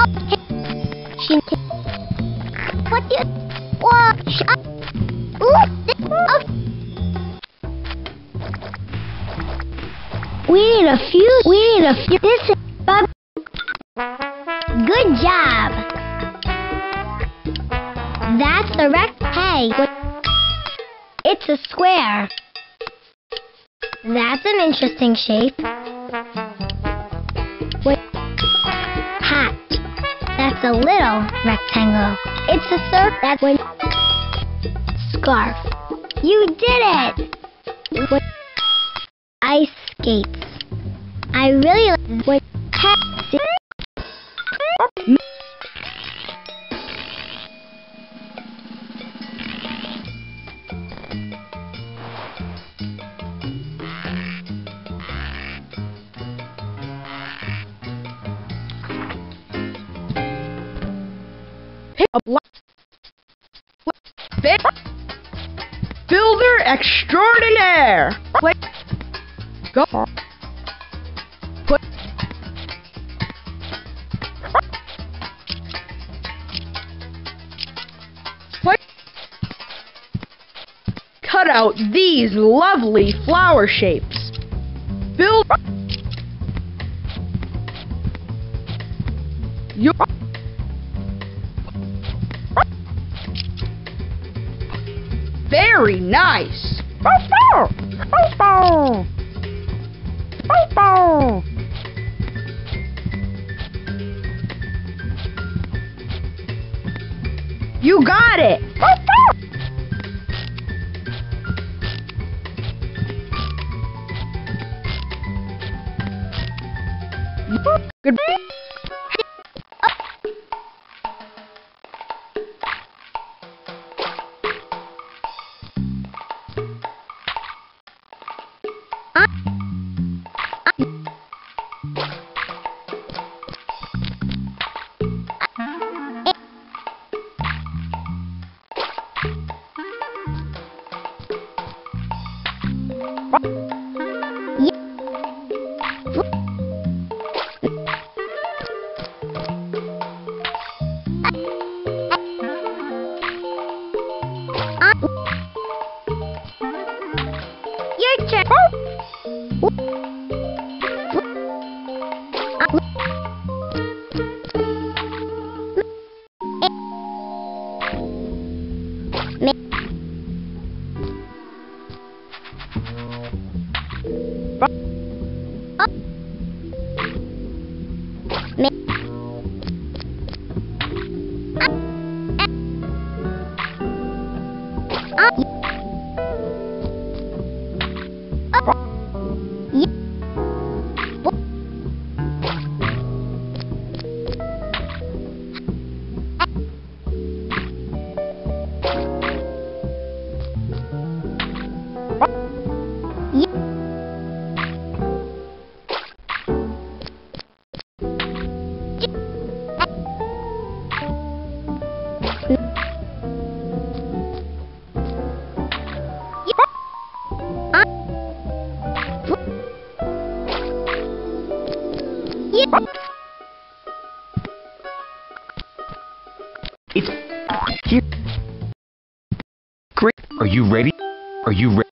She. What you? What? Ooh. We need a few. This is. Good job. That's a hey. It's a square. That's an interesting shape. Hat. That's a little rectangle. It's a circle. That's when. Scarf. You did it. Ice skates. I really like hat. Builder extraordinaire. Wait. Go. Put. Put. Cut out these lovely flower shapes. Build. You. Very nice. You got it. Good. Your turn. It's here. Great. Are you ready? Are you ready?